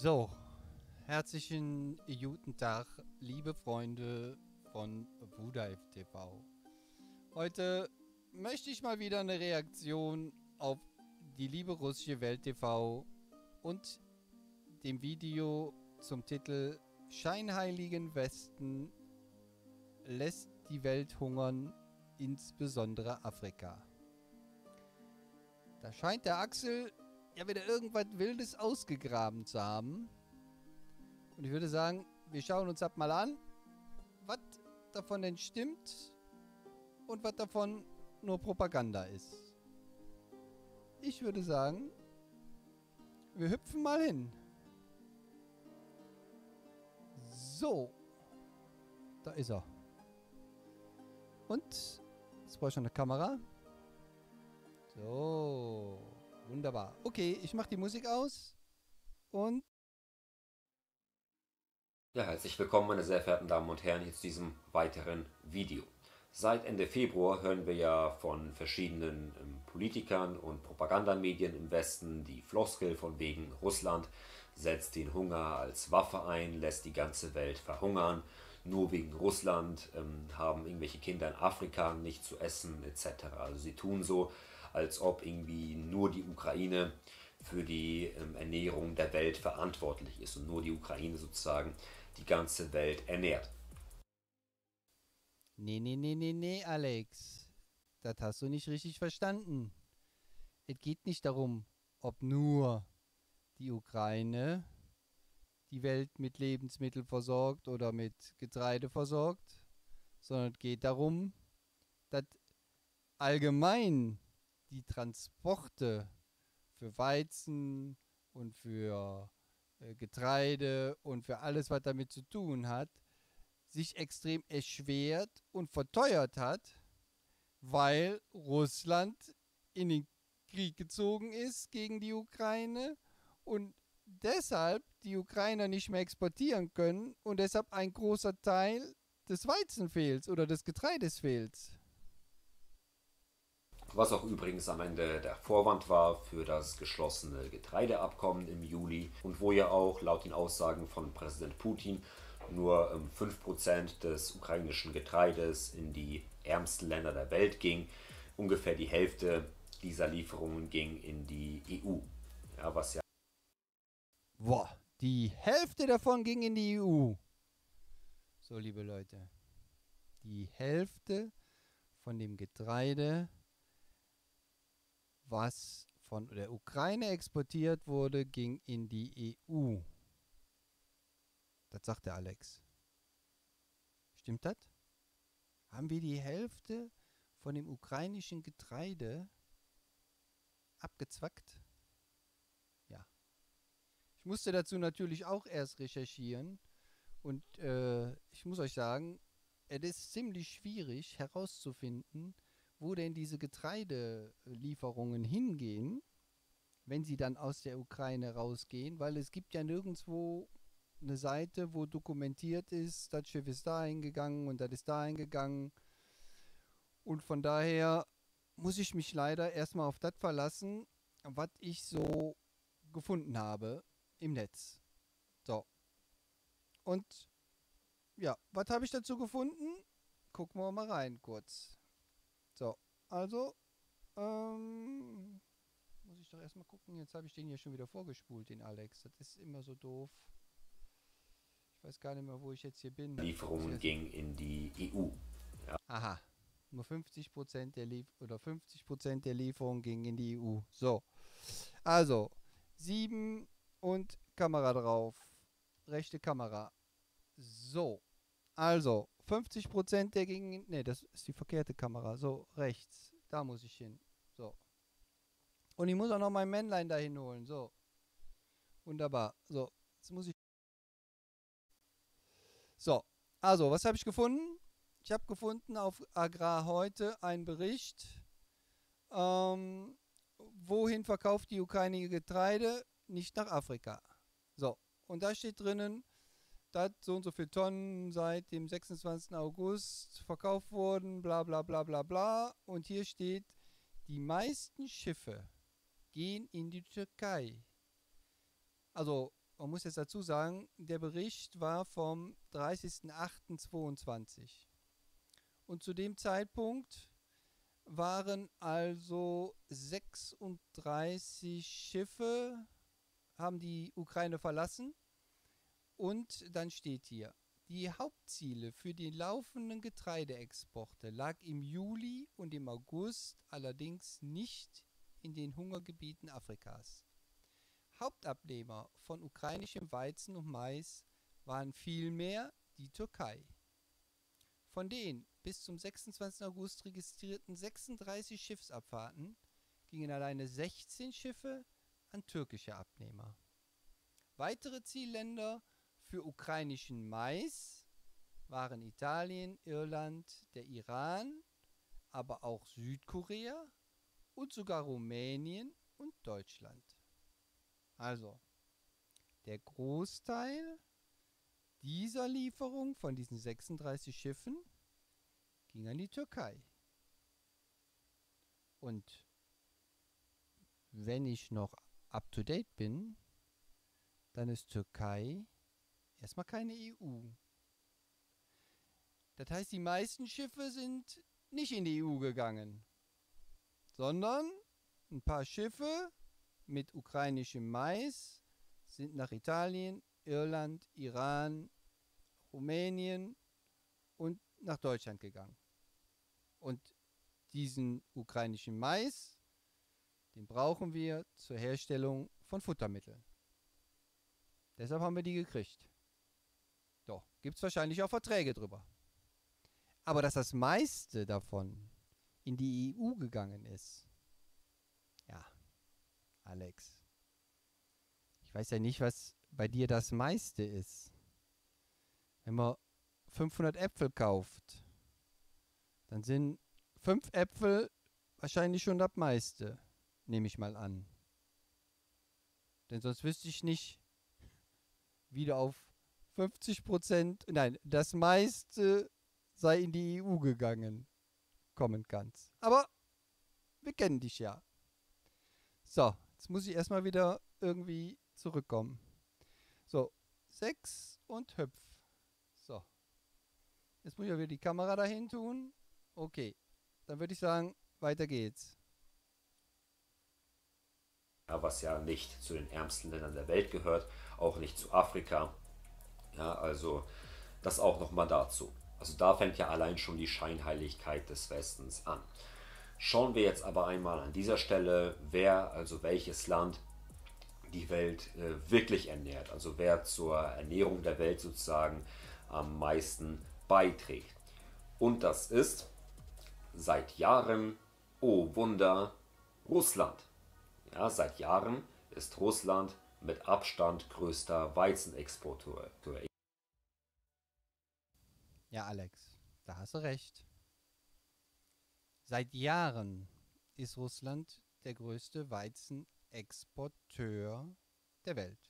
So, herzlichen guten Tag, liebe Freunde von Buddha TV. Heute möchte ich mal wieder eine Reaktion auf die liebe russische Welt TV und dem Video zum Titel Scheinheiligen Westen lässt die Welt hungern, insbesondere Afrika. Da scheint der Axel ja wieder irgendwas Wildes ausgegraben zu haben. Und ich würde sagen, wir schauen uns das mal an, was davon denn stimmt und was davon nur Propaganda ist. Ich würde sagen, wir hüpfen mal hin. So, da ist er. Und, jetzt brauche ich noch eine Kamera. So, wunderbar. Okay, ich mache die Musik aus und... Ja, herzlich willkommen, meine sehr verehrten Damen und Herren, hier zu diesem weiteren Video. Seit Ende Februar hören wir ja von verschiedenen Politikern und Propagandamedien im Westen die Floskel von wegen Russland setzt den Hunger als Waffe ein, lässt die ganze Welt verhungern. Nur wegen Russland haben irgendwelche Kinder in Afrika nicht zu essen etc. Also sie tun so, als ob irgendwie nur die Ukraine für die Ernährung der Welt verantwortlich ist und nur die Ukraine sozusagen die ganze Welt ernährt. Nee, Alex. Das hast du nicht richtig verstanden. Es geht nicht darum, ob nur die Ukraine die Welt mit Lebensmitteln versorgt oder mit Getreide versorgt, sondern es geht darum, dass allgemein die Transporte für Weizen und für Getreide und für alles, was damit zu tun hat, sich extrem erschwert und verteuert hat, weil Russland in den Krieg gezogen ist gegen die Ukraine und deshalb die Ukrainer nicht mehr exportieren können und deshalb ein großer Teil des Weizen fehlt oder des Getreides fehlt. Was auch übrigens am Ende der Vorwand war für das geschlossene Getreideabkommen im Juli und wo ja auch laut den Aussagen von Präsident Putin nur 5% des ukrainischen Getreides in die ärmsten Länder der Welt ging. Ungefähr die Hälfte dieser Lieferungen ging in die EU. Ja, was ja Boah, die Hälfte davon ging in die EU. So, liebe Leute, die Hälfte von dem Getreide, was von der Ukraine exportiert wurde, ging in die EU. Das sagt der Alex. Stimmt das? Haben wir die Hälfte von dem ukrainischen Getreide abgezwackt? Ja. Ich musste dazu natürlich auch erst recherchieren und ich muss euch sagen, es ist ziemlich schwierig herauszufinden, wo denn diese Getreidelieferungen hingehen, wenn sie dann aus der Ukraine rausgehen, weil es gibt ja nirgendwo eine Seite, wo dokumentiert ist, das Schiff ist da hingegangen und das ist da hingegangen. Und von daher muss ich mich leider erstmal auf das verlassen, was ich so gefunden habe im Netz. So. Und ja, was habe ich dazu gefunden? Gucken wir mal rein kurz. So, also, muss ich doch erstmal gucken. Jetzt habe ich den hier schon wieder vorgespult, den Alex. Das ist immer so doof. Ich weiß gar nicht mehr, wo ich jetzt hier bin. Lieferungen ging in die EU. Ja. Aha. Nur 50% der 50% der Lieferungen gingen in die EU. So. Also, 7 und Kamera drauf. Rechte Kamera. So. Also, 50% der gingen. Ne, das ist die verkehrte Kamera. So, rechts. Da muss ich hin. So. Und ich muss auch noch mein Männlein dahin holen. So. Wunderbar. So. Jetzt muss ich. So. Also, was habe ich gefunden? Ich habe gefunden auf Agrar heute einen Bericht. Wohin verkauft die Ukraine ihr Getreide? Nicht nach Afrika. So. Und da steht drinnen, dass so und so viele Tonnen seit dem 26. August verkauft wurden, bla bla bla bla bla. Und hier steht, die meisten Schiffe gehen in die Türkei. Also man muss jetzt dazu sagen, der Bericht war vom 30.08.22. Und zu dem Zeitpunkt waren also 36 Schiffe, haben die Ukraine verlassen. Und dann steht hier, die Hauptziele für die laufenden Getreideexporte lag im Juli und im August allerdings nicht in den Hungergebieten Afrikas. Hauptabnehmer von ukrainischem Weizen und Mais waren vielmehr die Türkei. Von den bis zum 26. August registrierten 36 Schiffsabfahrten gingen alleine 16 Schiffe an türkische Abnehmer. Weitere Zielländer für ukrainischen Mais waren Italien, Irland, der Iran, aber auch Südkorea und sogar Rumänien und Deutschland. Also, der Großteil dieser Lieferung von diesen 36 Schiffen ging an die Türkei. Und wenn ich noch up-to-date bin, dann ist Türkei erstmal keine EU. Das heißt, die meisten Schiffe sind nicht in die EU gegangen, sondern ein paar Schiffe mit ukrainischem Mais sind nach Italien, Irland, Iran, Rumänien und nach Deutschland gegangen. Und diesen ukrainischen Mais, den brauchen wir zur Herstellung von Futtermitteln. Deshalb haben wir die gekriegt. Doch, gibt es wahrscheinlich auch Verträge drüber. Aber dass das meiste davon in die EU gegangen ist, ja, Alex, ich weiß ja nicht, was bei dir das meiste ist. Wenn man 500 Äpfel kauft, dann sind 5 Äpfel wahrscheinlich schon das meiste, nehme ich mal an. Denn sonst wüsste ich nicht, wie du auf 50%, nein, das meiste sei in die EU gegangen, kommen kannst. Aber wir kennen dich ja. So, jetzt muss ich erstmal wieder irgendwie zurückkommen. So, 6 und hüpf. So. Jetzt muss ich ja wieder die Kamera dahin tun. Okay, dann würde ich sagen, weiter geht's. Was ja nicht zu den ärmsten Ländern der Welt gehört, auch nicht zu Afrika. Ja, also das auch nochmal dazu. Also da fängt ja allein schon die Scheinheiligkeit des Westens an. Schauen wir jetzt aber einmal an dieser Stelle, wer, also welches Land die Welt wirklich ernährt. Also wer zur Ernährung der Welt sozusagen am meisten beiträgt. Und das ist seit Jahren, oh Wunder, Russland. Ja, seit Jahren ist Russland mit Abstand größter Weizenexporteur. Ja, Alex, da hast du recht. Seit Jahren ist Russland der größte Weizenexporteur der Welt.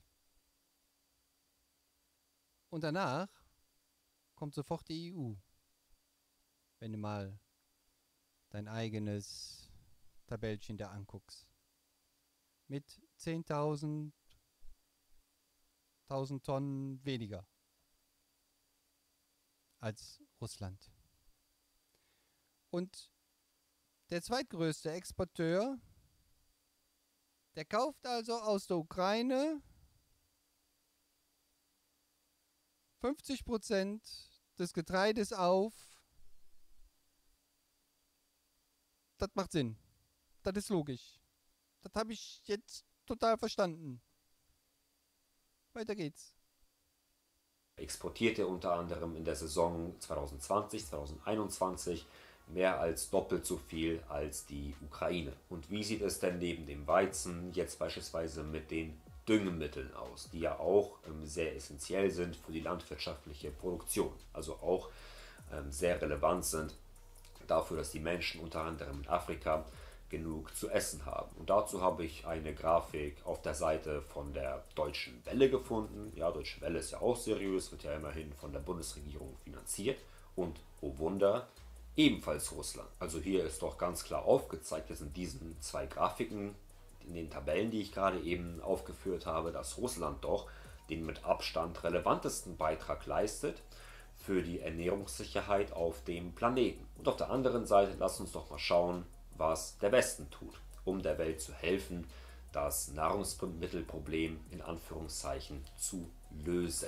Und danach kommt sofort die EU. Wenn du mal dein eigenes Tabellchen da anguckst. Mit 10.000 Tonnen weniger als Russland. Und der zweitgrößte Exporteur, der kauft also aus der Ukraine 50% des Getreides auf. Das macht Sinn. Das ist logisch. Das habe ich jetzt total verstanden. Weiter geht's. Exportierte unter anderem in der Saison 2020, 2021 mehr als doppelt so viel als die Ukraine. Und wie sieht es denn neben dem Weizen jetzt beispielsweise mit den Düngemitteln aus, die ja auch sehr essentiell sind für die landwirtschaftliche Produktion, also auch sehr relevant sind dafür, dass die Menschen unter anderem in Afrika genug zu essen haben. Und dazu habe ich eine Grafik auf der Seite von der Deutschen Welle gefunden. Ja, Deutsche Welle ist ja auch seriös, wird ja immerhin von der Bundesregierung finanziert. Und, oh Wunder, ebenfalls Russland. Also hier ist doch ganz klar aufgezeigt, das sind diesen 2 Grafiken, in den Tabellen, die ich gerade eben aufgeführt habe, dass Russland doch den mit Abstand relevantesten Beitrag leistet für die Ernährungssicherheit auf dem Planeten. Und auf der anderen Seite lasst uns doch mal schauen, was der Westen tut, um der Welt zu helfen, das Nahrungsmittelproblem in Anführungszeichen zu lösen.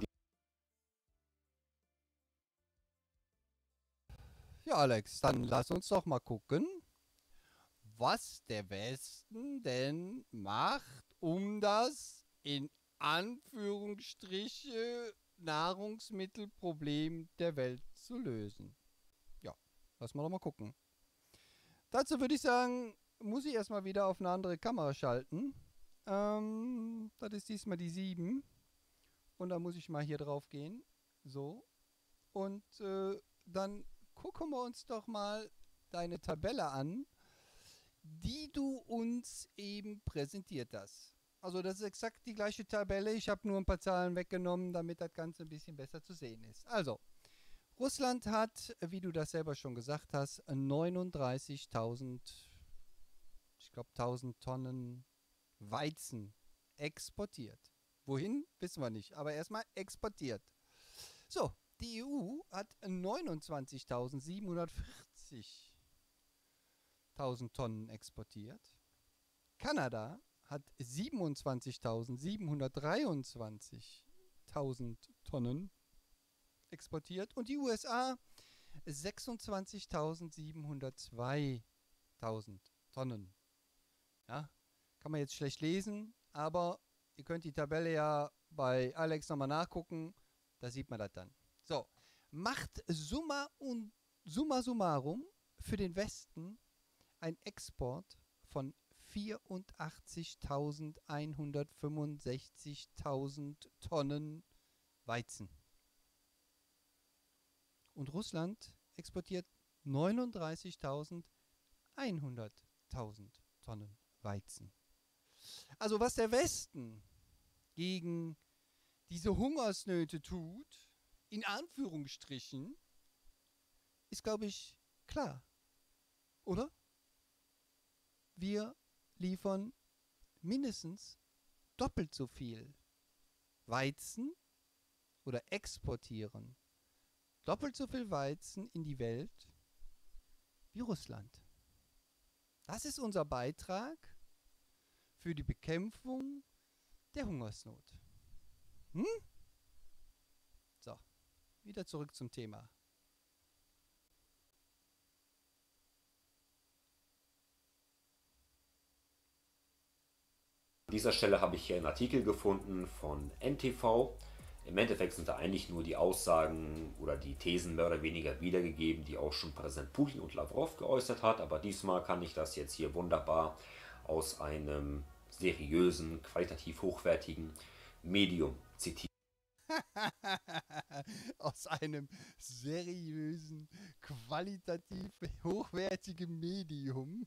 Ja, Alex, dann lass uns doch mal gucken, was der Westen denn macht, um das in Anführungsstriche Nahrungsmittelproblem der Welt zu lösen. Ja, lass mal doch mal gucken. Dazu würde ich sagen, muss ich erstmal wieder auf eine andere Kamera schalten. Das ist diesmal die 7. Und da muss ich mal hier drauf gehen. So. Und dann gucken wir uns doch mal deine Tabelle an, die du uns eben präsentiert hast. Also das ist exakt die gleiche Tabelle. Ich habe nur ein paar Zahlen weggenommen, damit das Ganze ein bisschen besser zu sehen ist. Also, Russland hat, wie du das selber schon gesagt hast, 39.000, ich glaube 1000 Tonnen Weizen exportiert. Wohin, wissen wir nicht, aber erstmal exportiert. So, die EU hat 29.740.000 Tonnen exportiert. Kanada hat 27.723.000 Tonnen exportiert und die USA 26.702.000 Tonnen. Ja, kann man jetzt schlecht lesen, aber ihr könnt die Tabelle ja bei Alex nochmal nachgucken, da sieht man das dann. So, macht summa summarum für den Westen ein Export von 84.165.000 Tonnen Weizen. Und Russland exportiert 39.100.000 Tonnen Weizen. Also was der Westen gegen diese Hungersnöte tut, in Anführungsstrichen, ist, glaube ich, klar. Oder? Wir liefern mindestens doppelt so viel Weizen oder exportieren doppelt so viel Weizen in die Welt wie Russland. Das ist unser Beitrag für die Bekämpfung der Hungersnot. Hm? So, wieder zurück zum Thema. An dieser Stelle habe ich hier einen Artikel gefunden von NTV. Im Endeffekt sind da eigentlich nur die Aussagen oder die Thesen mehr oder weniger wiedergegeben, die auch schon Präsident Putin und Lavrov geäußert hat. Aber diesmal kann ich das jetzt hier wunderbar aus einem seriösen, qualitativ hochwertigen Medium zitieren. Aus einem seriösen, qualitativ hochwertigen Medium.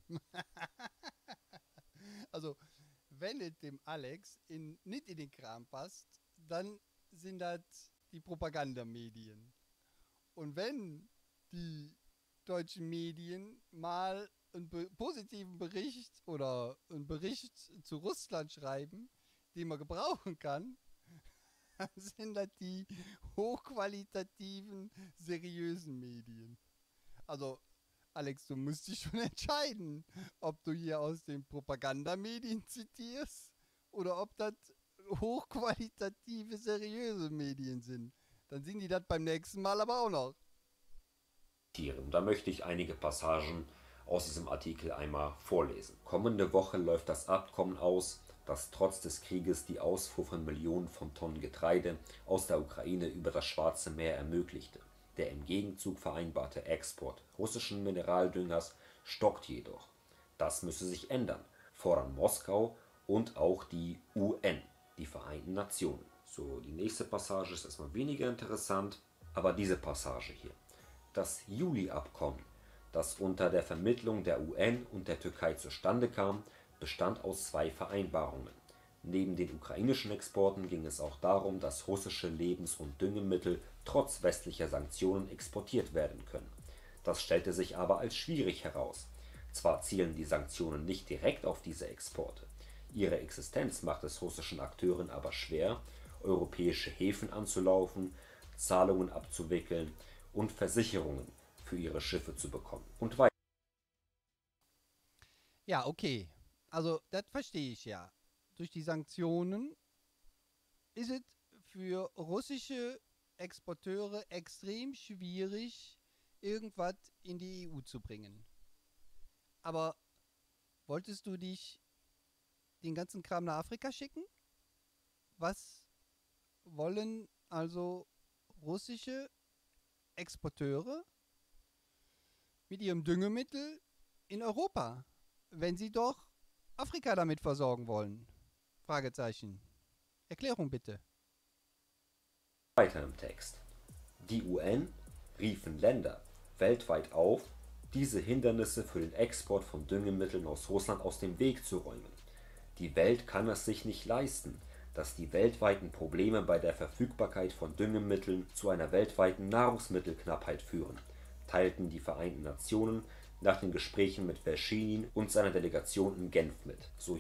Also, wenn es dem Alex nicht in den Kram passt, dann sind das die Propagandamedien. Und wenn die deutschen Medien mal einen positiven Bericht oder einen Bericht zu Russland schreiben, den man gebrauchen kann, dann sind das die hochqualitativen, seriösen Medien. Also, Alex, du musst dich schon entscheiden, ob du hier aus den Propagandamedien zitierst oder ob das hochqualitative, seriöse Medien sind. Dann sind die das beim nächsten Mal aber auch noch. Da möchte ich einige Passagen aus diesem Artikel einmal vorlesen. Kommende Woche läuft das Abkommen aus, das trotz des Krieges die Ausfuhr von Millionen von Tonnen Getreide aus der Ukraine über das Schwarze Meer ermöglichte. Der im Gegenzug vereinbarte Export russischen Mineraldüngers stockt jedoch. Das müsse sich ändern, fordern Moskau und auch die UN, die Vereinten Nationen. So, die nächste Passage ist erstmal weniger interessant, aber diese Passage hier. Das Juli-Abkommen, das unter der Vermittlung der UN und der Türkei zustande kam, bestand aus 2 Vereinbarungen. Neben den ukrainischen Exporten ging es auch darum, dass russische Lebens- und Düngemittel trotz westlicher Sanktionen exportiert werden können. Das stellte sich aber als schwierig heraus. Zwar zielen die Sanktionen nicht direkt auf diese Exporte, ihre Existenz macht es russischen Akteuren aber schwer, europäische Häfen anzulaufen, Zahlungen abzuwickeln und Versicherungen für ihre Schiffe zu bekommen. Und weiter. Ja, okay. Also, das verstehe ich ja. Durch die Sanktionen ist es für russische Exporteure extrem schwierig, irgendwas in die EU zu bringen. Aber wolltest du dich den ganzen Kram nach Afrika schicken? Was wollen also russische Exporteure mit ihrem Düngemittel in Europa, wenn sie doch Afrika damit versorgen wollen? Fragezeichen. Erklärung bitte. Weiter im Text. Die UN riefen Länder weltweit auf, diese Hindernisse für den Export von Düngemitteln aus Russland aus dem Weg zu räumen. Die Welt kann es sich nicht leisten, dass die weltweiten Probleme bei der Verfügbarkeit von Düngemitteln zu einer weltweiten Nahrungsmittelknappheit führen, teilten die Vereinten Nationen nach den Gesprächen mit Vershinin und seiner Delegation in Genf mit.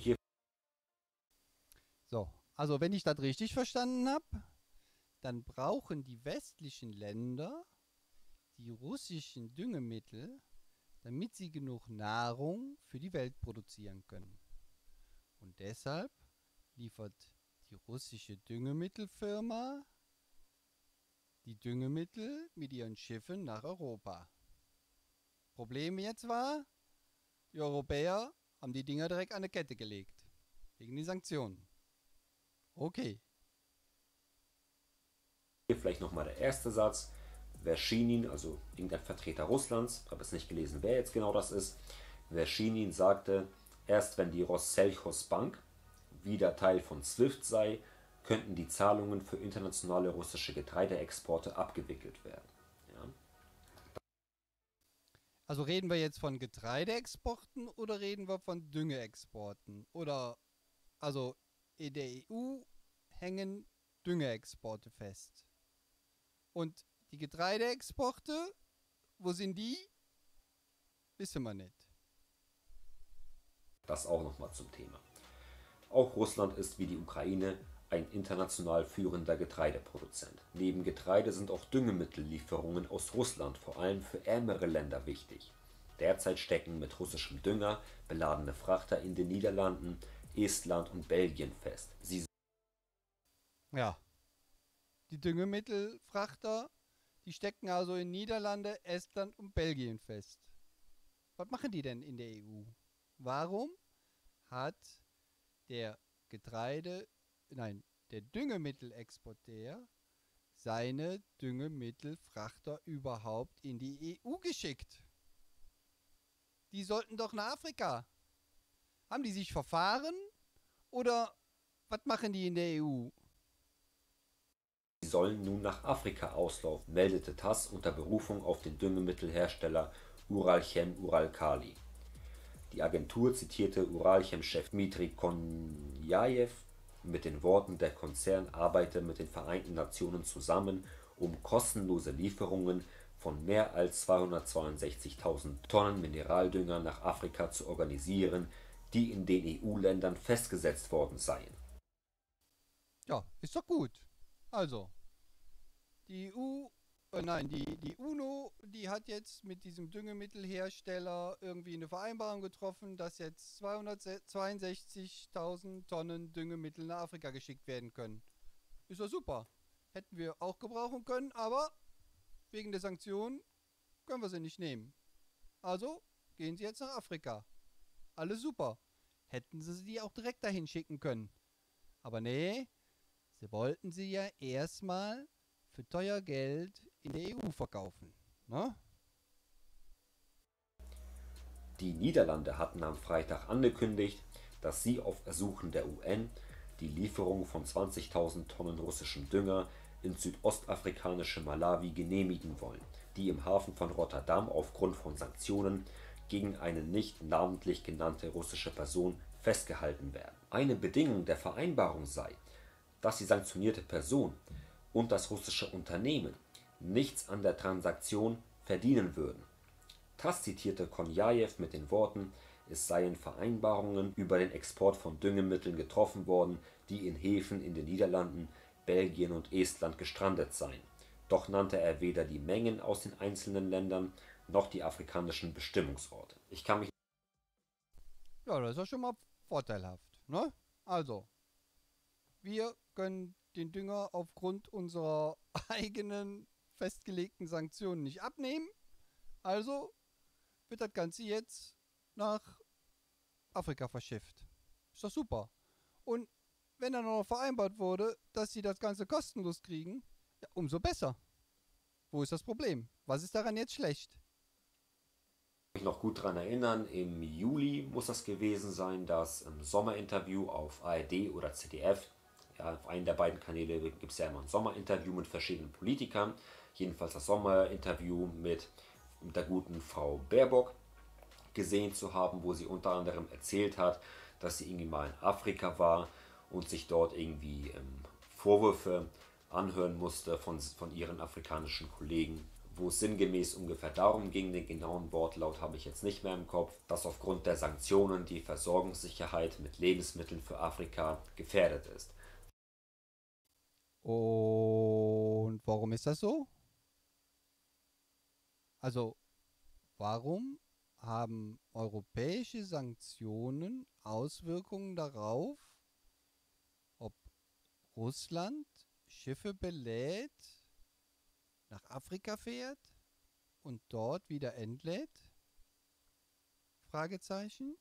So, also wenn ich das richtig verstanden habe, dann brauchen die westlichen Länder die russischen Düngemittel, damit sie genug Nahrung für die Welt produzieren können. Und deshalb liefert die russische Düngemittelfirma die Düngemittel mit ihren Schiffen nach Europa. Problem jetzt war, die Europäer haben die Dinger direkt an die Kette gelegt. Wegen den Sanktionen. Okay. Hier vielleicht nochmal der erste Satz. Vershinin, also irgendein Vertreter Russlands, habe es nicht gelesen, wer jetzt genau das ist. Vershinin sagte, erst wenn die Rossельchos-Bank wieder Teil von SWIFT sei, könnten die Zahlungen für internationale russische Getreideexporte abgewickelt werden. Ja. Also reden wir jetzt von Getreideexporten oder reden wir von Düngeexporten? Oder, also in der EU hängen Düngeexporte fest. Und die Getreideexporte, wo sind die? Wissen wir nicht. Das auch nochmal zum Thema. Auch Russland ist wie die Ukraine ein international führender Getreideproduzent. Neben Getreide sind auch Düngemittellieferungen aus Russland vor allem für ärmere Länder wichtig. Derzeit stecken mit russischem Dünger beladene Frachter in den Niederlanden, Estland und Belgien fest. Ja, die Düngemittelfrachter, die stecken also in Niederlande, Estland und Belgien fest. Was machen die denn in der EU? Warum hat der der Düngemittelexporteur seine Düngemittelfrachter überhaupt in die EU geschickt? Die sollten doch nach Afrika. Haben die sich verfahren? Oder was machen die in der EU? Sie sollen nun nach Afrika auslaufen, meldete TASS unter Berufung auf den Düngemittelhersteller Uralchem Uralkali. Die Agentur zitierte Uralchem-Chef Dmitri Konjajew mit den Worten, der Konzern arbeite mit den Vereinten Nationen zusammen, um kostenlose Lieferungen von mehr als 262.000 Tonnen Mineraldünger nach Afrika zu organisieren, die in den EU-Ländern festgesetzt worden seien. Ja, ist doch gut. Also, die UNO, die hat jetzt mit diesem Düngemittelhersteller irgendwie eine Vereinbarung getroffen, dass jetzt 262.000 Tonnen Düngemittel nach Afrika geschickt werden können. Ist doch super. Hätten wir auch gebrauchen können, aber wegen der Sanktionen können wir sie nicht nehmen. Also gehen sie jetzt nach Afrika. Alles super. Hätten sie die auch direkt dahin schicken können. Aber nee, sie wollten sie ja erstmal für teuer Geld in der EU verkaufen. Ne? Die Niederlande hatten am Freitag angekündigt, dass sie auf Ersuchen der UN die Lieferung von 20.000 Tonnen russischem Dünger ins südostafrikanische Malawi genehmigen wollen, die im Hafen von Rotterdam aufgrund von Sanktionen gegen eine nicht namentlich genannte russische Person festgehalten werden. Eine Bedingung der Vereinbarung sei, dass die sanktionierte Person und das russische Unternehmen nichts an der Transaktion verdienen würden. TASS zitierte Konjajew mit den Worten, es seien Vereinbarungen über den Export von Düngemitteln getroffen worden, die in Häfen in den Niederlanden, Belgien und Estland gestrandet seien. Doch nannte er weder die Mengen aus den einzelnen Ländern noch die afrikanischen Bestimmungsorte. Ich kann mich Ja, das ist ja schon mal vorteilhaft, ne? Also, wir können den Dünger aufgrund unserer eigenen festgelegten Sanktionen nicht abnehmen. Also wird das Ganze jetzt nach Afrika verschifft. Ist doch super. Und wenn dann noch vereinbart wurde, dass sie das Ganze kostenlos kriegen, ja, umso besser. Wo ist das Problem? Was ist daran jetzt schlecht? noch gut daran erinnern, im Juli muss das gewesen sein, dass im Sommerinterview auf ARD oder ZDF, ja, auf einem der beiden Kanäle gibt es ja immer ein Sommerinterview mit verschiedenen Politikern, jedenfalls das Sommerinterview mit der guten Frau Baerbock gesehen zu haben, wo sie unter anderem erzählt hat, dass sie irgendwie mal in Afrika war und sich dort irgendwie Vorwürfe anhören musste von ihren afrikanischen Kollegen, wo es sinngemäß ungefähr darum ging, den genauen Wortlaut habe ich jetzt nicht mehr im Kopf, dass aufgrund der Sanktionen die Versorgungssicherheit mit Lebensmitteln für Afrika gefährdet ist. Und warum ist das so? Also, warum haben europäische Sanktionen Auswirkungen darauf, ob Russland Schiffe belädt, nach Afrika fährt und dort wieder entlädt? Fragezeichen.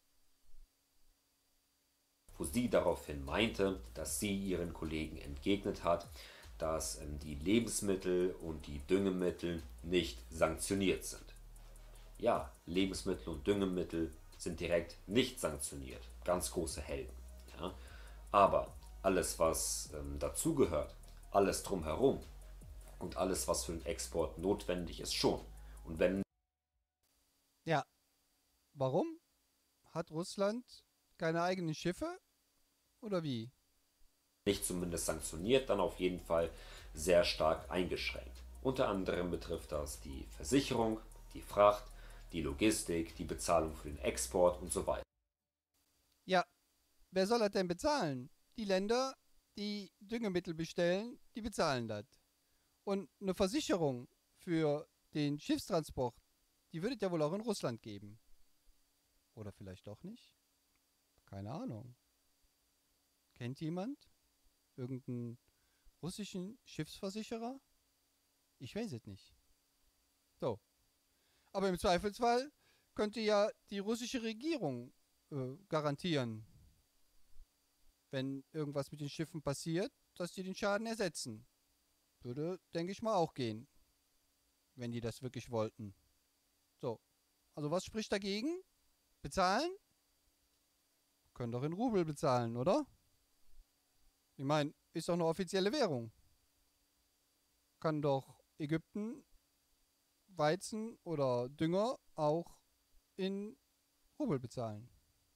Wo sie daraufhin meinte, dass sie ihren Kollegen entgegnet hat, dass die Lebensmittel und die Düngemittel nicht sanktioniert sind. Ja, Lebensmittel und Düngemittel sind direkt nicht sanktioniert. Ganz große Helden. Ja. Aber alles, was dazugehört, alles drumherum und alles, was für den Export notwendig ist, schon. Und wenn Ja, warum? Hat Russland keine eigenen Schiffe? Oder wie? nicht zumindest sanktioniert, dann auf jeden Fall sehr stark eingeschränkt. Unter anderem betrifft das die Versicherung, die Fracht, die Logistik, die Bezahlung für den Export und so weiter. Ja, wer soll das denn bezahlen? Die Länder, die Düngemittel bestellen, die bezahlen das. Und eine Versicherung für den Schiffstransport, die würde es ja wohl auch in Russland geben. Oder vielleicht doch nicht? Keine Ahnung. Kennt jemand irgendeinen russischen Schiffsversicherer? Ich weiß es nicht. So. Aber im Zweifelsfall könnte ja die russische Regierung garantieren, wenn irgendwas mit den Schiffen passiert, dass die den Schaden ersetzen. Würde, denke ich mal, auch gehen, wenn die das wirklich wollten. So. Also was spricht dagegen? Bezahlen? Können doch in Rubel bezahlen, oder? Ich meine, ist doch eine offizielle Währung. Kann doch Ägypten Weizen oder Dünger auch in Rubel bezahlen.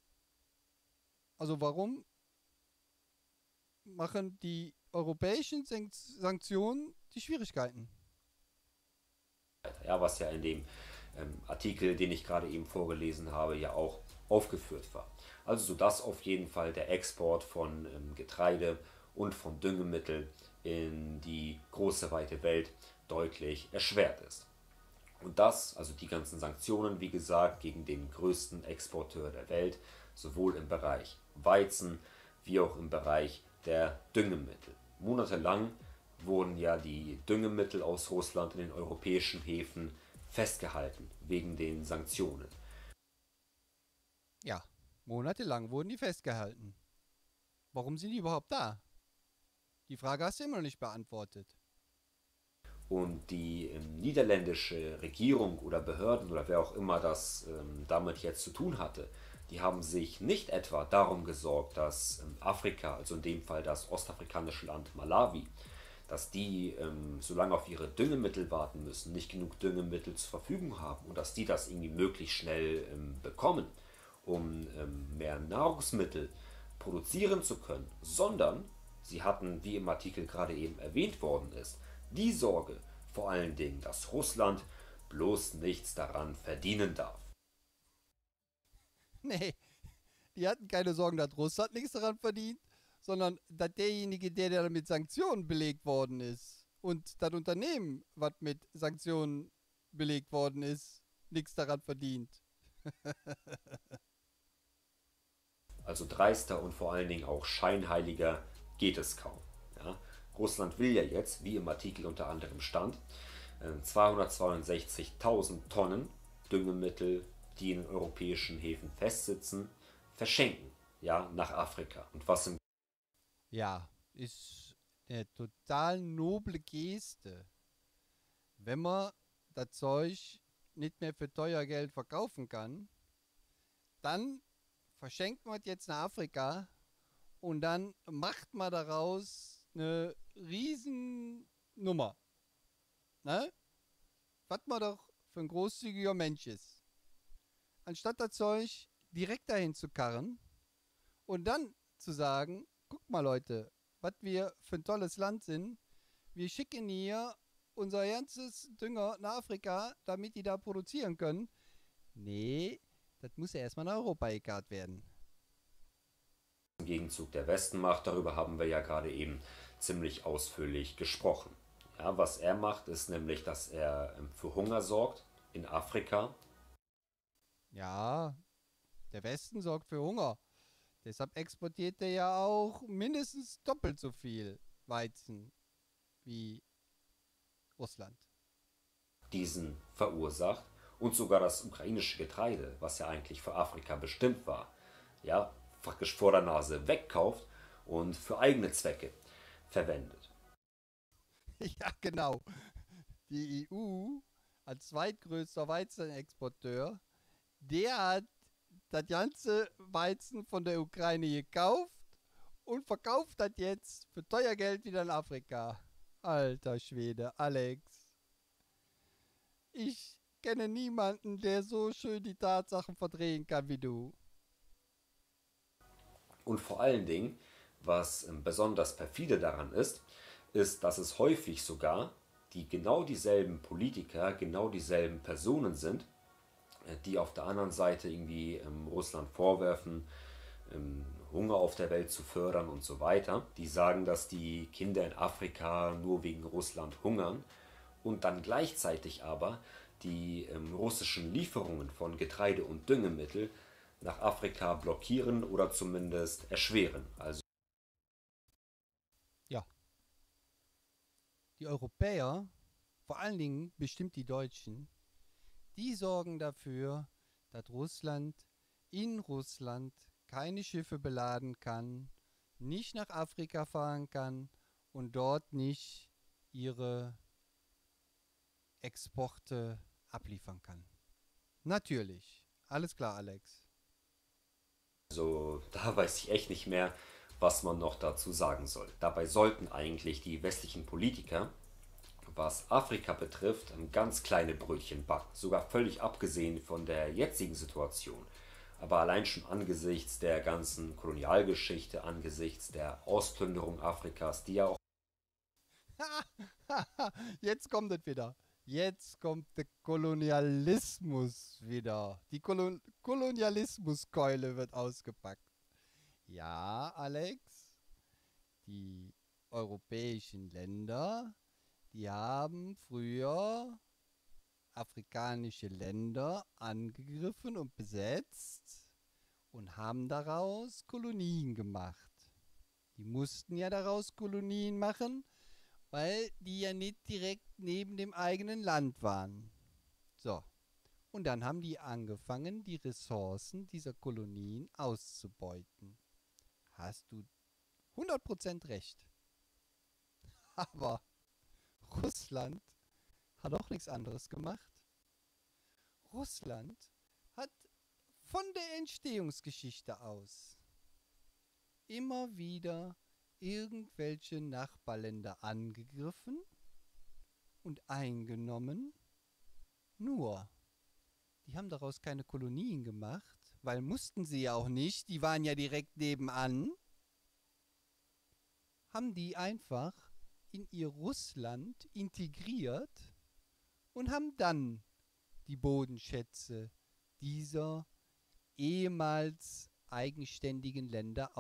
Also warum machen die europäischen Sanktionen die Schwierigkeiten? Ja, was ja in dem Artikel, den ich gerade eben vorgelesen habe, ja auch aufgeführt war. Also sodass auf jeden Fall der Export von Getreide und von Düngemittel in die große weite Welt deutlich erschwert ist. Und das, also die ganzen Sanktionen, wie gesagt, gegen den größten Exporteur der Welt, sowohl im Bereich Weizen wie auch im Bereich der Düngemittel. Monatelang wurden ja die Düngemittel aus Russland in den europäischen Häfen festgehalten, wegen den Sanktionen. Ja, monatelang wurden die festgehalten. Warum sind die überhaupt da? Die Frage hast du immer noch nicht beantwortet. Und die niederländische Regierung oder Behörden oder wer auch immer das damit jetzt zu tun hatte, die haben sich nicht etwa darum gesorgt, dass Afrika, also in dem Fall das ostafrikanische Land Malawi, dass die so lange auf ihre Düngemittel warten müssen, nicht genug Düngemittel zur Verfügung haben und dass die das irgendwie möglichst schnell bekommen, um mehr Nahrungsmittel produzieren zu können, sondern sie hatten, wie im Artikel gerade eben erwähnt worden ist, die Sorge vor allen Dingen, dass Russland bloß nichts daran verdienen darf. Nee, die hatten keine Sorgen, dass Russland nichts daran verdient, sondern dass derjenige, der mit Sanktionen belegt worden ist und das Unternehmen, was mit Sanktionen belegt worden ist, nichts daran verdient. Also dreister und vor allen Dingen auch scheinheiliger geht es kaum. Ja? Russland will ja jetzt, wie im Artikel unter anderem stand, 262.000 Tonnen Düngemittel, die in europäischen Häfen festsitzen, verschenken, ja, nach Afrika. Und was im Ja, ist eine total noble Geste. Wenn man das Zeug nicht mehr für teuer Geld verkaufen kann, dann verschenkt man es jetzt nach Afrika und dann macht man daraus eine Riesennummer. Ne? Was man doch für ein großzügiger Mensch ist. Anstatt das Zeug direkt dahin zu karren und dann zu sagen, guck mal Leute, was wir für ein tolles Land sind, wir schicken hier unser ganzes Dünger nach Afrika, damit die da produzieren können. Nee, das muss ja erstmal nach Europa gekarrt werden. Gegenzug der Westen macht, darüber haben wir ja gerade eben ziemlich ausführlich gesprochen. Ja, was er macht, ist nämlich, dass er für Hunger sorgt in Afrika. Ja, der Westen sorgt für Hunger. Deshalb exportiert er ja auch mindestens doppelt so viel Weizen wie Russland. Diesen verursacht und sogar das ukrainische Getreide, was ja eigentlich für Afrika bestimmt war, ja, praktisch vor der Nase wegkauft und für eigene Zwecke verwendet. Ja, genau. Die EU als zweitgrößter Weizenexporteur, der hat das ganze Weizen von der Ukraine gekauft und verkauft das jetzt für teuer Geld wieder in Afrika. Alter Schwede, Alex. Ich kenne niemanden, der so schön die Tatsachen verdrehen kann wie du. Und vor allen Dingen, was besonders perfide daran ist, dass es häufig sogar genau dieselben Politiker, genau dieselben Personen sind, die auf der anderen Seite irgendwie Russland vorwerfen, Hunger auf der Welt zu fördern und so weiter. Die sagen, dass die Kinder in Afrika nur wegen Russland hungern und dann gleichzeitig aber die russischen Lieferungen von Getreide und Düngemittel nach Afrika blockieren oder zumindest erschweren. Also Ja, die Europäer, vor allen Dingen bestimmt die Deutschen, die sorgen dafür, dass Russland in Russland keine Schiffe beladen kann, nicht nach Afrika fahren kann und dort nicht ihre Exporte abliefern kann. Natürlich. Alles klar, Alex. da weiß ich echt nicht mehr, was man noch dazu sagen soll. Dabei sollten eigentlich die westlichen Politiker, was Afrika betrifft, ganz kleine Brötchen backen, sogar völlig abgesehen von der jetzigen Situation. Aber allein schon angesichts der ganzen Kolonialgeschichte, angesichts der Ausplünderung Afrikas, die ja auch Jetzt kommt es wieder. Jetzt kommt der Kolonialismus wieder. Die Kolonialismuskeule wird ausgepackt. Ja, Alex, die europäischen Länder, die haben früher afrikanische Länder angegriffen und besetzt und haben daraus Kolonien gemacht. Die mussten ja daraus Kolonien machen, weil die ja nicht direkt neben dem eigenen Land waren. So, und dann haben die angefangen, die Ressourcen dieser Kolonien auszubeuten. Hast du 100% recht. Aber Russland hat auch nichts anderes gemacht. Russland hat von der Entstehungsgeschichte aus immer wieder irgendwelche Nachbarländer angegriffen und eingenommen. Nur, die haben daraus keine Kolonien gemacht, weil mussten sie ja auch nicht, die waren ja direkt nebenan. Haben die einfach in ihr Russland integriert und haben dann die Bodenschätze dieser ehemals eigenständigen Länder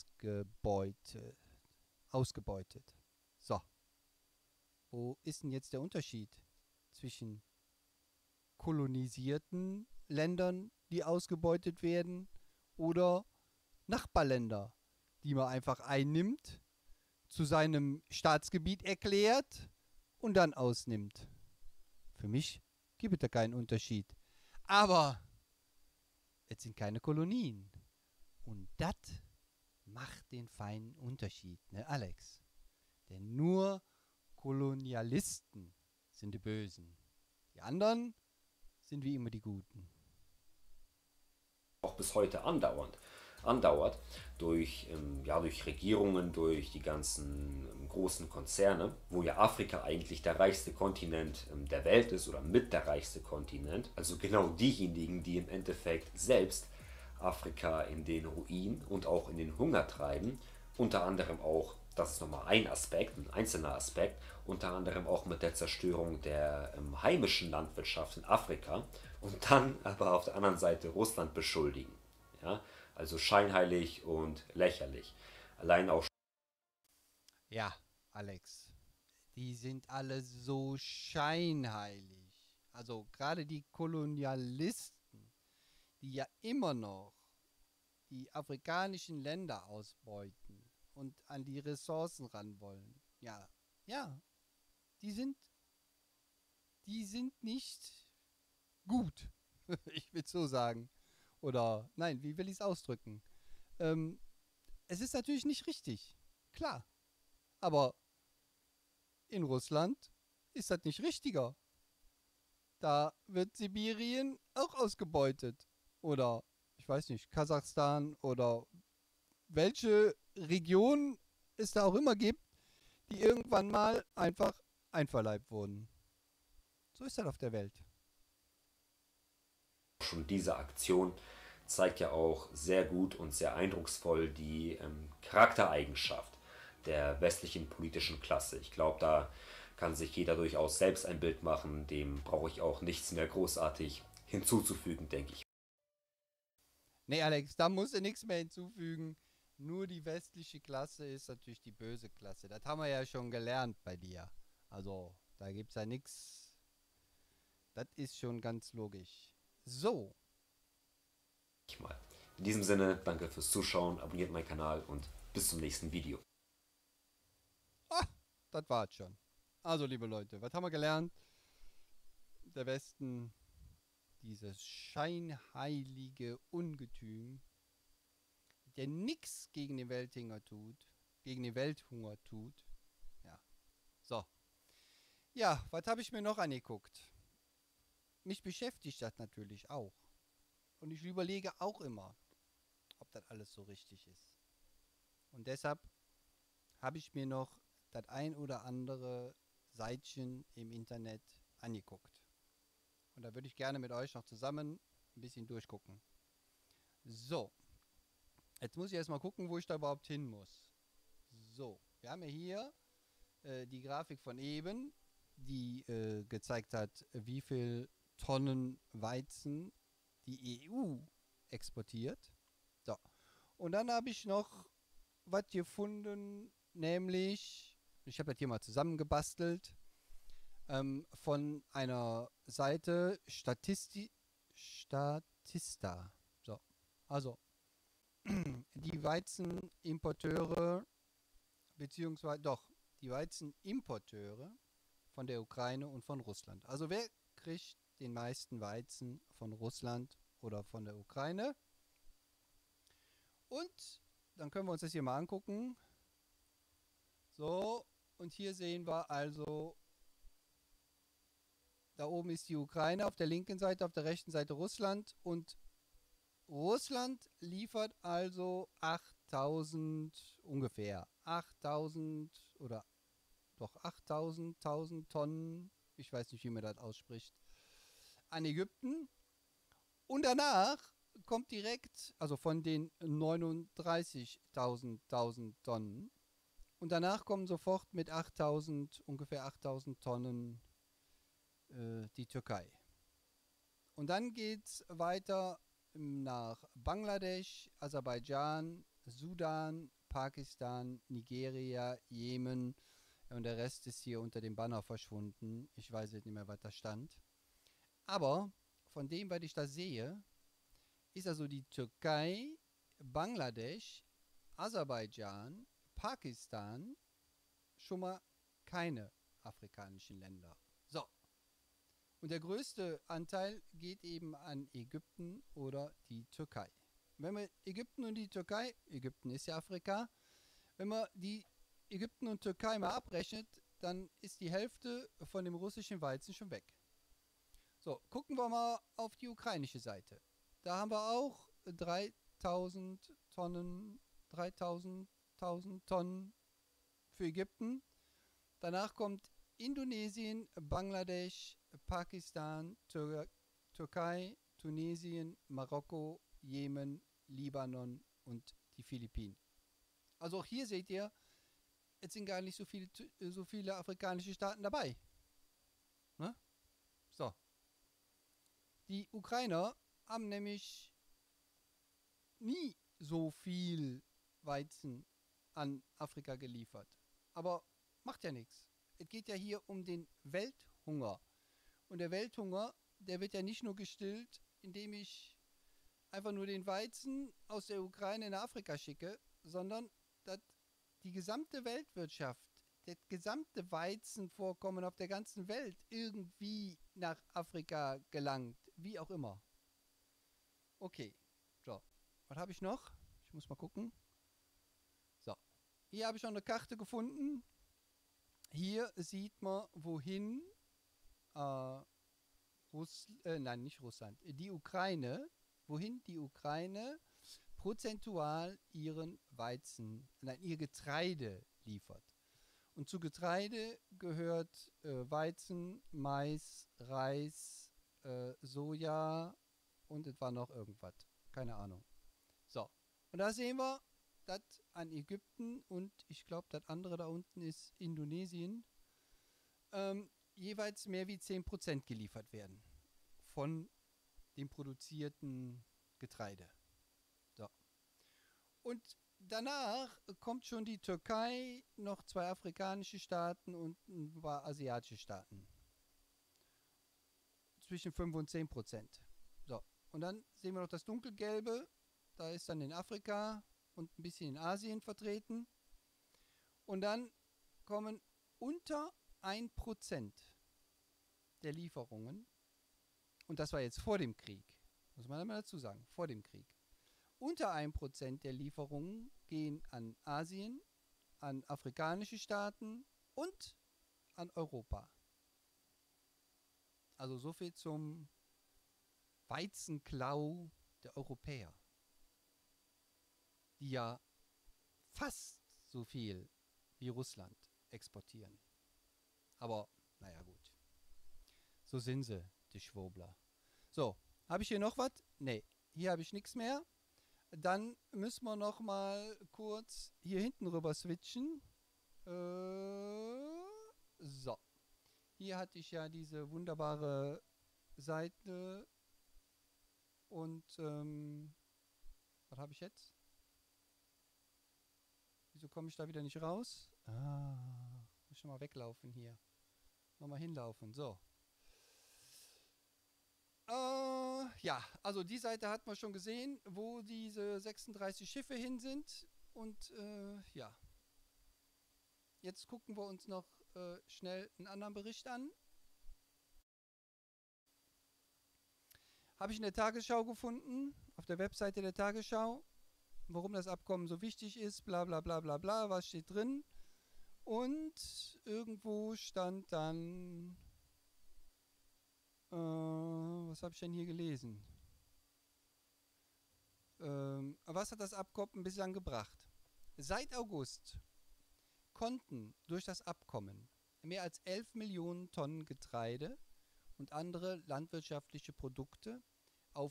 ausgebeutet. So, wo ist denn jetzt der Unterschied zwischen kolonisierten Ländern, die ausgebeutet werden, oder Nachbarländer, die man einfach einnimmt, zu seinem Staatsgebiet erklärt und dann ausnimmt? Für mich gibt es da keinen Unterschied. Aber es sind keine Kolonien. Und das macht den feinen Unterschied, ne, Alex? Denn nur Kolonialisten sind die Bösen. Die anderen sind wie immer die Guten. Auch bis heute andauert durch Regierungen, durch die ganzen großen Konzerne, wo ja Afrika eigentlich der reichste Kontinent der Welt ist oder mit der reichste Kontinent. Also genau diejenigen, die im Endeffekt selbst Afrika in den Ruin und auch in den Hunger treiben, unter anderem auch, das ist nochmal ein Aspekt, ein einzelner Aspekt, unter anderem auch mit der Zerstörung der heimischen Landwirtschaft in Afrika und dann aber auf der anderen Seite Russland beschuldigen. Ja? Also scheinheilig und lächerlich. Allein auch Ja, Alex, die sind alle so scheinheilig. Also gerade die Kolonialisten, die ja immer noch die afrikanischen Länder ausbeuten und an die Ressourcen ran wollen. Ja, ja, die sind, die sind nicht gut. Ich will so sagen. Oder nein, wie will ich es ausdrücken? Ähm, Es ist natürlich nicht richtig. Klar. Aber in Russland ist das nicht richtiger. Da wird Sibirien auch ausgebeutet. Oder, ich weiß nicht, Kasachstan oder welche Region es da auch immer gibt, die irgendwann mal einfach einverleibt wurden. So ist das auf der Welt. schon diese Aktion zeigt ja auch sehr gut und sehr eindrucksvoll die Charaktereigenschaft der westlichen politischen Klasse. Ich glaube, da kann sich jeder durchaus selbst ein Bild machen. Dem brauche ich auch nichts mehr großartig hinzuzufügen, denke ich. Nee, Alex, da musst du nichts mehr hinzufügen. Nur die westliche Klasse ist natürlich die böse Klasse. Das haben wir ja schon gelernt bei dir. Also, da gibt es ja nichts. Das ist schon ganz logisch. So. Mal. In diesem Sinne, danke fürs Zuschauen, abonniert meinen Kanal und bis zum nächsten Video. Ah, das war's schon. Also, liebe Leute, was haben wir gelernt? Der Westen, dieses scheinheilige Ungetüm, der nichts gegen den Welthunger tut, Ja. So. Ja, was habe ich mir noch angeguckt? Mich beschäftigt das natürlich auch. Und ich überlege auch immer, ob das alles so richtig ist. Und deshalb habe ich mir noch das ein oder andere Seitchen im Internet angeguckt. Und da würde ich gerne mit euch noch zusammen ein bisschen durchgucken. So, jetzt muss ich erstmal gucken, wo ich da überhaupt hin muss. So, wir haben ja hier die Grafik von eben, die gezeigt hat, wie viel Tonnen Weizen die EU exportiert. So, und dann habe ich noch was gefunden, nämlich, ich habe das hier mal zusammengebastelt, von einer Seite Statista. So, also die Weizenimporteure, beziehungsweise doch, die Weizenimporteure von der Ukraine und von Russland. Also wer kriegt den meisten Weizen von Russland oder von der Ukraine? Und dann können wir uns das hier mal angucken. So, und hier sehen wir also, da oben ist die Ukraine auf der linken Seite, auf der rechten Seite Russland. Und Russland liefert also 8000, ungefähr 8000 oder doch 8000 Tonnen, ich weiß nicht, wie man das ausspricht, an Ägypten. Und danach kommt direkt, also von den 39.000 Tonnen, und danach kommen sofort mit 8000, ungefähr 8000 Tonnen die Türkei. Und dann geht es weiter nach Bangladesch, Aserbaidschan, Sudan, Pakistan, Nigeria, Jemen und der Rest ist hier unter dem Banner verschwunden. Ich weiß jetzt nicht mehr, was da stand. Aber von dem, was ich da sehe, ist also die Türkei, Bangladesch, Aserbaidschan, Pakistan schon mal keine afrikanischen Länder. So. Und der größte Anteil geht eben an Ägypten oder die Türkei. Wenn wir Ägypten und die Türkei, Ägypten ist ja Afrika, wenn man die Ägypten und Türkei mal abrechnet, dann ist die Hälfte von dem russischen Weizen schon weg. So, gucken wir mal auf die ukrainische Seite. Da haben wir auch 3000 Tonnen, 3000 Tonnen für Ägypten. Danach kommt Indonesien, Bangladesch, Pakistan, Türkei, Tunesien, Marokko, Jemen, Libanon und die Philippinen. Also auch hier seht ihr, jetzt sind gar nicht so viele afrikanische Staaten dabei. Ne? So. Die Ukrainer haben nämlich nie so viel Weizen an Afrika geliefert. Aber macht ja nichts. Es geht ja hier um den Welthunger. Und der Welthunger, der wird ja nicht nur gestillt, indem ich einfach nur den Weizen aus der Ukraine nach Afrika schicke, sondern dass die gesamte Weltwirtschaft, das gesamte Weizenvorkommen auf der ganzen Welt irgendwie nach Afrika gelangt. Wie auch immer. Okay, so. Was habe ich noch? Ich muss mal gucken. So. Hier habe ich noch eine Karte gefunden. Hier sieht man, wohin nicht Russland, die Ukraine, wohin die Ukraine prozentual ihren Weizen, ihr Getreide liefert. Und zu Getreide gehört Weizen, Mais, Reis, Soja und etwa noch irgendwas. Keine Ahnung. So. Und da sehen wir, dass an Ägypten und ich glaube, das andere da unten ist Indonesien, jeweils mehr wie 10% geliefert werden von dem produzierten Getreide. So. Und danach kommt schon die Türkei, noch 2 afrikanische Staaten und ein paar asiatische Staaten. Zwischen 5 und 10%. So. Und dann sehen wir noch das dunkelgelbe. Da ist dann in Afrika und ein bisschen in Asien vertreten. Und dann kommen unter 1% der Lieferungen, und das war jetzt vor dem Krieg, muss man einmal dazu sagen, vor dem Krieg, unter 1% der Lieferungen gehen an Asien, an afrikanische Staaten und an Europa. Also so viel zum Weizenklau der Europäer, die ja fast so viel wie Russland exportieren. Aber, naja, gut. So sind sie, die Schwurbler. So, habe ich hier noch was? Nee, hier habe ich nichts mehr. Dann müssen wir noch mal kurz hier hinten rüber switchen. So. Hier hatte ich ja diese wunderbare Seite. Und, was habe ich jetzt? Wieso komme ich da wieder nicht raus? Muss ich nochmal weglaufen hier. Nochmal hinlaufen, so. Ja, also die Seite hat man schon gesehen, wo diese 36 Schiffe hin sind. Und ja. Jetzt gucken wir uns noch schnell einen anderen Bericht an. Habe ich in der Tagesschau gefunden, auf der Webseite der Tagesschau, warum das Abkommen so wichtig ist, bla bla bla bla bla, was steht drin. Und irgendwo stand dann, was habe ich denn hier gelesen? Was hat das Abkommen bislang gebracht? Seit August konnten durch das Abkommen mehr als 11 Millionen Tonnen Getreide und andere landwirtschaftliche Produkte auf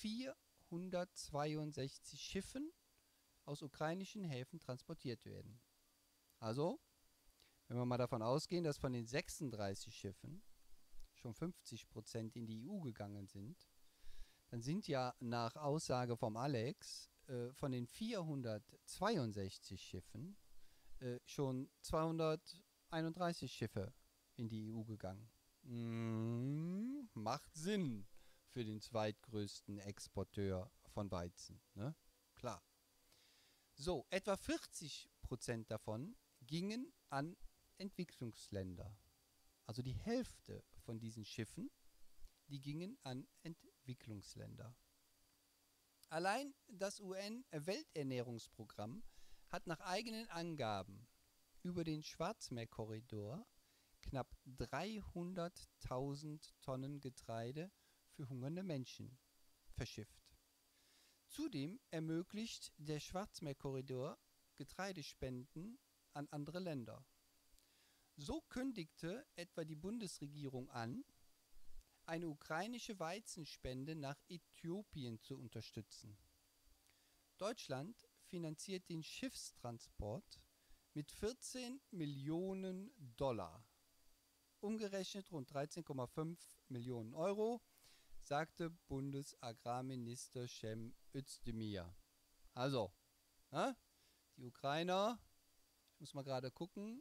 462 Schiffen aus ukrainischen Häfen transportiert werden. Also, wenn wir mal davon ausgehen, dass von den 36 Schiffen schon 50% in die EU gegangen sind, dann sind ja nach Aussage vom Alex von den 462 Schiffen schon 231 Schiffe in die EU gegangen. Macht Sinn für den zweitgrößten Exporteur von Weizen, ne? Klar. So, etwa 40% davon gingen an Entwicklungsländer. Also die Hälfte von diesen Schiffen, die gingen an Entwicklungsländer. Allein das UN-Welternährungsprogramm hat nach eigenen Angaben über den Schwarzmeerkorridor knapp 300.000 Tonnen Getreide für hungernde Menschen verschifft. Zudem ermöglicht der Schwarzmeerkorridor Getreidespenden an andere Länder. So kündigte etwa die Bundesregierung an, eine ukrainische Weizenspende nach Äthiopien zu unterstützen. Deutschland finanziert den Schiffstransport mit 14 Millionen $, umgerechnet rund 13,5 Millionen Euro, sagte Bundesagrarminister Cem Özdemir. Also, die Ukrainer, ich muss mal gerade gucken,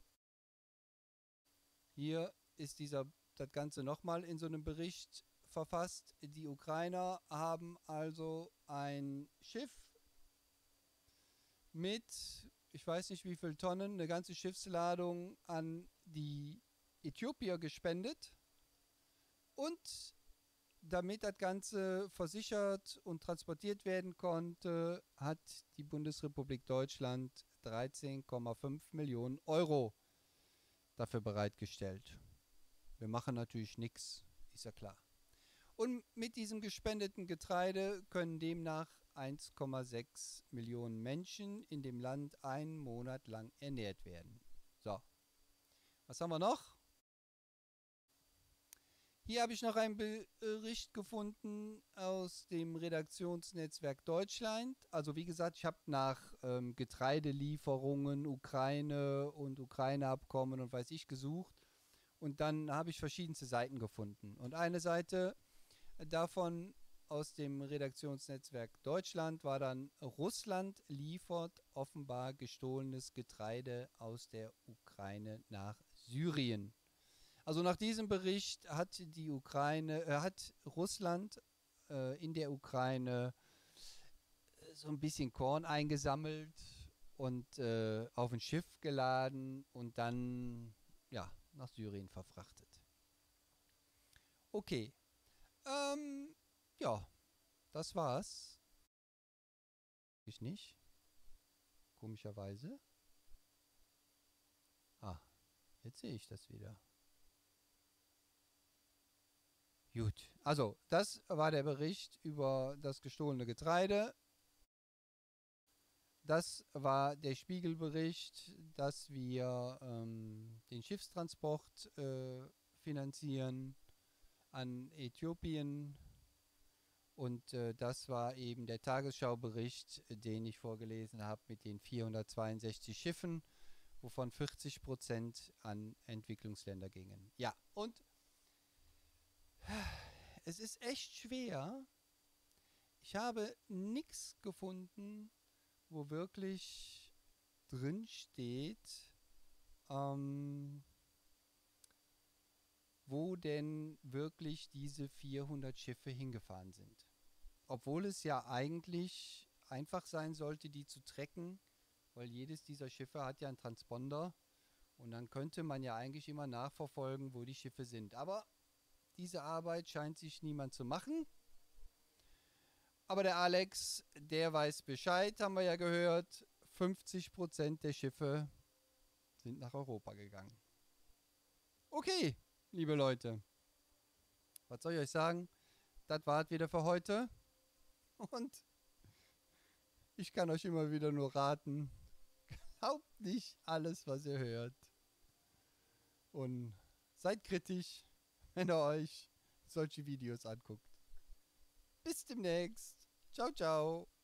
hier ist das Ganze nochmal in so einem Bericht verfasst. Die Ukrainer haben also ein Schiff mit, ich weiß nicht wie viel Tonnen, eine ganze Schiffsladung an die Äthiopier gespendet. Und damit das Ganze versichert und transportiert werden konnte, hat die Bundesrepublik Deutschland 13,5 Millionen Euro dafür bereitgestellt. Wir machen natürlich nichts, ist ja klar. Und mit diesem gespendeten Getreide können demnach 1,6 Millionen Menschen in dem Land einen Monat lang ernährt werden. So, was haben wir noch? Hier habe ich noch einen Bericht gefunden aus dem Redaktionsnetzwerk Deutschland. Also wie gesagt, ich habe nach Getreidelieferungen, Ukraine und Ukraine-Abkommen und weiß ich gesucht. Und dann habe ich verschiedenste Seiten gefunden. Und eine Seite davon aus dem Redaktionsnetzwerk Deutschland war dann: Russland liefert offenbar gestohlenes Getreide aus der Ukraine nach Syrien. Also nach diesem Bericht hat Russland in der Ukraine so ein bisschen Korn eingesammelt und auf ein Schiff geladen und dann nach Syrien verfrachtet. Okay, das war's. Ich nicht. Komischerweise. Jetzt sehe ich das wieder. Gut, also das war der Bericht über das gestohlene Getreide. Das war der Spiegelbericht, dass wir den Schiffstransport finanzieren an Äthiopien. Und das war eben der Tagesschaubericht, den ich vorgelesen habe mit den 462 Schiffen, wovon 40% an Entwicklungsländer gingen. Ja, und es ist echt schwer. Ich habe nichts gefunden, wo wirklich drin steht, wo denn wirklich diese 400 Schiffe hingefahren sind. Obwohl es ja eigentlich einfach sein sollte, die zu tracken, weil jedes dieser Schiffe hat ja einen Transponder und dann könnte man ja eigentlich immer nachverfolgen, wo die Schiffe sind. Aber diese Arbeit scheint sich niemand zu machen. Aber der Alex, der weiß Bescheid, haben wir ja gehört. 50% der Schiffe sind nach Europa gegangen. Okay, liebe Leute. Was soll ich euch sagen? Das war's wieder für heute. Und ich kann euch immer wieder nur raten, glaubt nicht alles, was ihr hört. Und seid kritisch, wenn ihr euch solche Videos anguckt. Bis demnächst. Ciao, ciao.